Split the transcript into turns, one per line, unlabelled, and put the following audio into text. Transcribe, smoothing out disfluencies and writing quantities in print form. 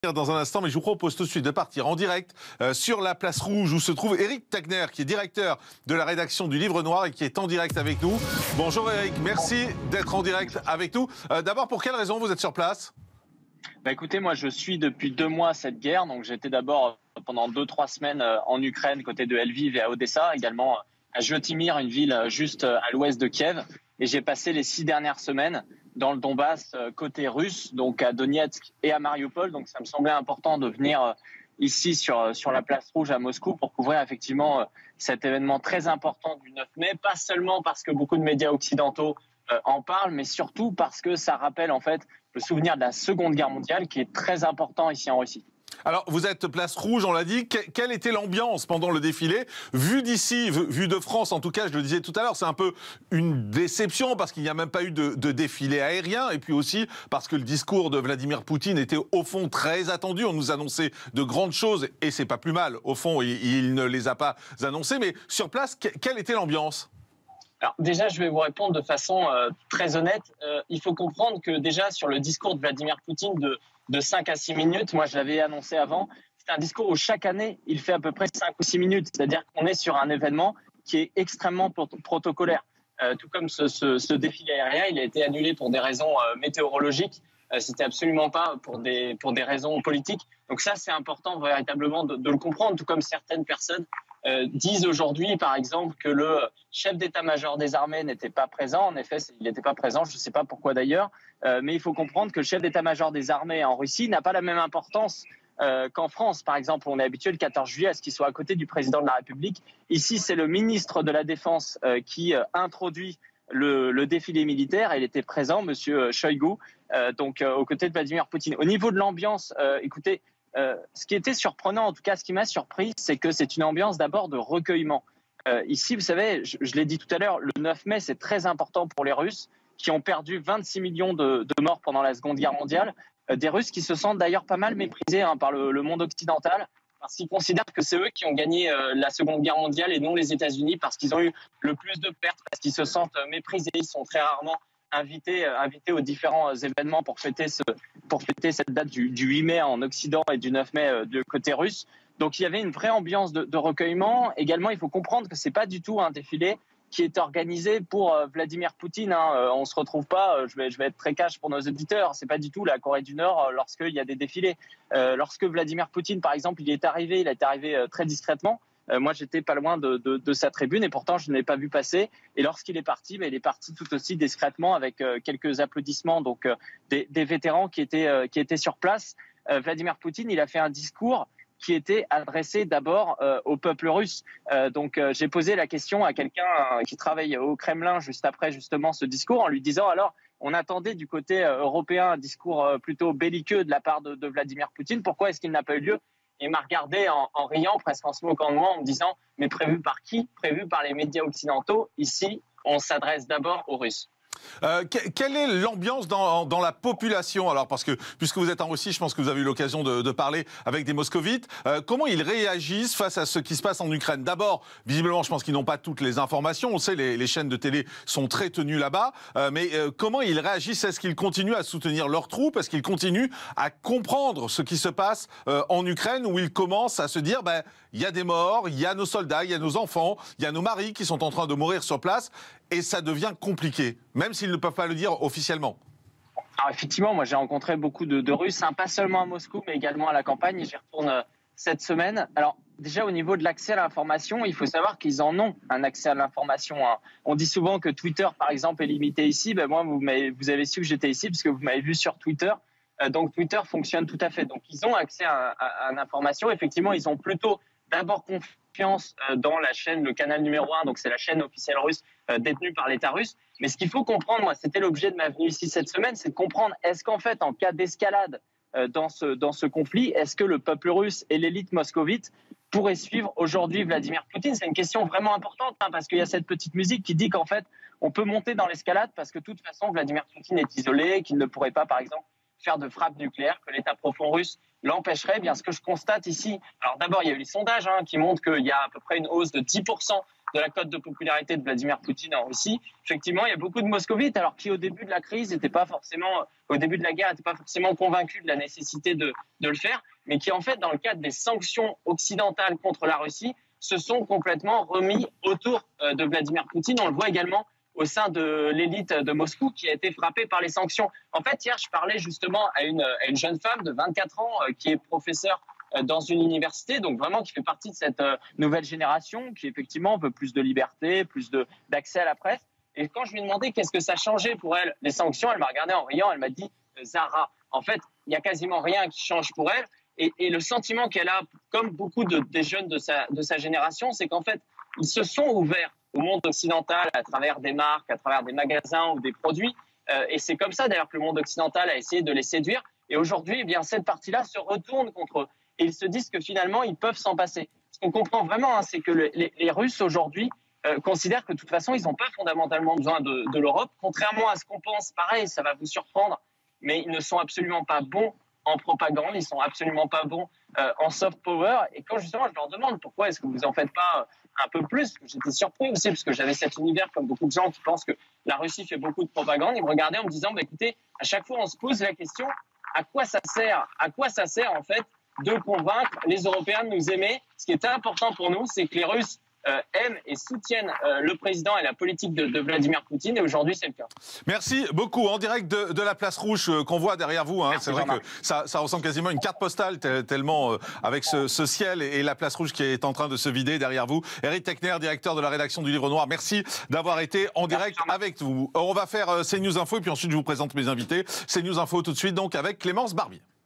Dans un instant, mais je vous propose tout de suite de partir en direct sur la place Rouge où se trouve Éric Tagner, qui est directeur de la rédaction du Livre Noir et qui est en direct avec nous. Bonjour Éric, merci d'être en direct avec nous. D'abord, pour quelle raison vous êtes sur place ?
Écoutez, moi je suis depuis 2 mois cette guerre, donc j'étais d'abord pendant 2-3 semaines en Ukraine, côté de Lviv et à Odessa, également à Jytomyr, une ville juste à l'ouest de Kiev, et j'ai passé les 6 dernières semaines dans le Donbass côté russe, donc à Donetsk et à Mariupol, donc ça me semblait important de venir ici sur la place Rouge à Moscou pour couvrir effectivement cet événement très important du 9 mai, pas seulement parce que beaucoup de médias occidentaux en parlent, mais surtout parce que ça rappelle en fait le souvenir de la Seconde Guerre mondiale qui est très important ici en Russie.
Alors, vous êtes place Rouge, on l'a dit. Quelle était l'ambiance pendant le défilé ? Vu d'ici, vu de France, en tout cas, je le disais tout à l'heure, c'est un peu une déception parce qu'il n'y a même pas eu de défilé aérien. Et puis aussi parce que le discours de Vladimir Poutine était au fond très attendu. On nous annonçait de grandes choses et c'est pas plus mal. Au fond, il ne les a pas annoncées. Mais sur place, quelle était l'ambiance ?
Alors déjà, je vais vous répondre de façon très honnête. Il faut comprendre que déjà sur le discours de Vladimir Poutine de 5 à 6 minutes, moi je l'avais annoncé avant, c'est un discours où chaque année, il fait à peu près 5 ou 6 minutes. C'est-à-dire qu'on est sur un événement qui est extrêmement protocolaire. Tout comme ce défilé aérien, il a été annulé pour des raisons météorologiques. C'était absolument pas pour des raisons politiques. Donc ça, c'est important véritablement de le comprendre, tout comme certaines personnes disent aujourd'hui, par exemple, que le chef d'état-major des armées n'était pas présent. En effet, il n'était pas présent, je ne sais pas pourquoi d'ailleurs, mais il faut comprendre que le chef d'état-major des armées en Russie n'a pas la même importance qu'en France. Par exemple, on est habitué le 14 juillet à ce qu'il soit à côté du président de la République. Ici, c'est le ministre de la Défense qui introduit le défilé militaire, et il était présent, monsieur Shoigu, donc aux côtés de Vladimir Poutine. Au niveau de l'ambiance, écoutez, ce qui était surprenant, en tout cas ce qui m'a surpris, c'est que c'est une ambiance d'abord de recueillement. Ici, vous savez, je l'ai dit tout à l'heure, le 9 mai, c'est très important pour les Russes qui ont perdu 26 millions de morts pendant la Seconde Guerre mondiale. Des Russes qui se sentent d'ailleurs pas mal méprisés par le monde occidental, parce qu'ils considèrent que c'est eux qui ont gagné la Seconde Guerre mondiale et non les États-Unis, parce qu'ils ont eu le plus de pertes, parce qu'ils se sentent méprisés. Ils sont très rarement invités aux différents événements pour fêter cette date du 8 mai en Occident et du 9 mai de côté russe. Donc il y avait une vraie ambiance de recueillement. Également, il faut comprendre que c'est pas du tout un défilé qui est organisé pour Vladimir Poutine. On se retrouve pas, je vais être très cash pour nos auditeurs, c'est pas du tout la Corée du Nord lorsqu'il y a des défilés. Lorsque Vladimir Poutine, par exemple, il est arrivé très discrètement. Moi, j'étais pas loin de sa tribune et pourtant, je ne l'ai pas vu passer. Et lorsqu'il est parti, il est parti tout aussi discrètement avec quelques applaudissements, donc des vétérans qui étaient sur place. Vladimir Poutine, il a fait un discours qui était adressé d'abord au peuple russe. Donc j'ai posé la question à quelqu'un qui travaille au Kremlin juste après justement ce discours en lui disant alors on attendait du côté européen un discours plutôt belliqueux de la part de Vladimir Poutine, pourquoi est-ce qu'il n'a pas eu lieu ? Et il m'a regardé en riant, presque en se moquant de moi, en me disant mais prévu par qui ? Prévu par les médias occidentaux. Ici, on s'adresse d'abord aux Russes.
Quelle est l'ambiance dans la population ? Alors, parce que, puisque vous êtes en Russie, je pense que vous avez eu l'occasion de parler avec des moscovites. Comment ils réagissent face à ce qui se passe en Ukraine ? D'abord, visiblement, je pense qu'ils n'ont pas toutes les informations. On sait, les chaînes de télé sont très tenues là-bas. Mais comment ils réagissent ? Est-ce qu'ils continuent à soutenir leurs troupes ? Est-ce qu'ils continuent à comprendre ce qui se passe en Ukraine, où ils commencent à se dire, il y a des morts, il y a nos soldats, il y a nos enfants, il y a nos maris qui sont en train de mourir sur place, et ça devient compliqué, même s'ils ne peuvent pas le dire officiellement.
Alors effectivement, moi j'ai rencontré beaucoup de Russes, pas seulement à Moscou, mais également à la campagne, et j'y retourne cette semaine. Alors déjà au niveau de l'accès à l'information, il faut savoir qu'ils en ont un accès à l'information. On dit souvent que Twitter, par exemple, est limité ici. Moi, vous avez su que j'étais ici, parce que vous m'avez vu sur Twitter. Donc Twitter fonctionne tout à fait. Donc ils ont accès à l'information. Effectivement, ils ont plutôt d'abord confiance dans la chaîne, le canal numéro 1, donc c'est la chaîne officielle russe détenue par l'État russe. Mais ce qu'il faut comprendre, moi, c'était l'objet de ma venue ici cette semaine, c'est de comprendre, est-ce qu'en fait, en cas d'escalade dans ce conflit, est-ce que le peuple russe et l'élite moscovite pourraient suivre aujourd'hui Vladimir Poutine ? C'est une question vraiment importante, parce qu'il y a cette petite musique qui dit qu'en fait, on peut monter dans l'escalade parce que de toute façon, Vladimir Poutine est isolé, qu'il ne pourrait pas, par exemple, faire de frappe nucléaire, que l'État profond russe l'empêcherait. Bien, ce que je constate ici, alors d'abord, il y a eu les sondages qui montrent qu'il y a à peu près une hausse de 10% la cote de popularité de Vladimir Poutine en Russie. Effectivement, il y a beaucoup de moscovites, alors qui au début de la crise n'étaient pas forcément, au début de la guerre, n'étaient pas forcément convaincus de la nécessité de le faire, mais qui en fait, dans le cadre des sanctions occidentales contre la Russie, se sont complètement remis autour de Vladimir Poutine. On le voit également au sein de l'élite de Moscou qui a été frappée par les sanctions. En fait, hier, je parlais justement à une jeune femme de 24 ans qui est professeure dans une université, donc vraiment qui fait partie de cette nouvelle génération qui effectivement veut plus de liberté, plus d'accès à la presse. Et quand je lui ai demandé qu'est-ce que ça changeait pour elle, les sanctions, elle m'a regardé en riant, elle m'a dit « Zara ». En fait, il n'y a quasiment rien qui change pour elle. Et le sentiment qu'elle a, comme beaucoup des jeunes de sa génération, c'est qu'en fait, ils se sont ouverts au monde occidental à travers des marques, à travers des magasins ou des produits. Et c'est comme ça, d'ailleurs, que le monde occidental a essayé de les séduire. Et aujourd'hui, eh bien, cette partie-là se retourne contre eux. Et ils se disent que finalement, ils peuvent s'en passer. Ce qu'on comprend vraiment, hein, c'est que les Russes, aujourd'hui, considèrent que de toute façon, ils n'ont pas fondamentalement besoin de l'Europe. Contrairement à ce qu'on pense, pareil, ça va vous surprendre, mais ils ne sont absolument pas bons en propagande, ils sont absolument pas bons en soft power. Et quand justement je leur demande pourquoi est-ce que vous en faites pas un peu plus, j'étais surpris aussi parce que j'avais cet univers comme beaucoup de gens qui pensent que la Russie fait beaucoup de propagande. Ils me regardaient en me disant bah, écoutez, à chaque fois on se pose la question à quoi ça sert en fait de convaincre les Européens de nous aimer. Ce qui est important pour nous, c'est que les Russes aiment et soutiennent le président et la politique de Vladimir Poutine, et aujourd'hui c'est le cas.
Merci beaucoup. En direct de la place rouge qu'on voit derrière vous, hein. C'est vrai que ça ressemble quasiment à une carte postale tellement avec ce ciel et la place rouge qui est en train de se vider derrière vous. Éric Techner, directeur de la rédaction du Livre Noir, merci d'avoir été en direct avec vous. On va faire CNews Info et puis ensuite je vous présente mes invités. CNews Info tout de suite donc avec Clémence Barbier.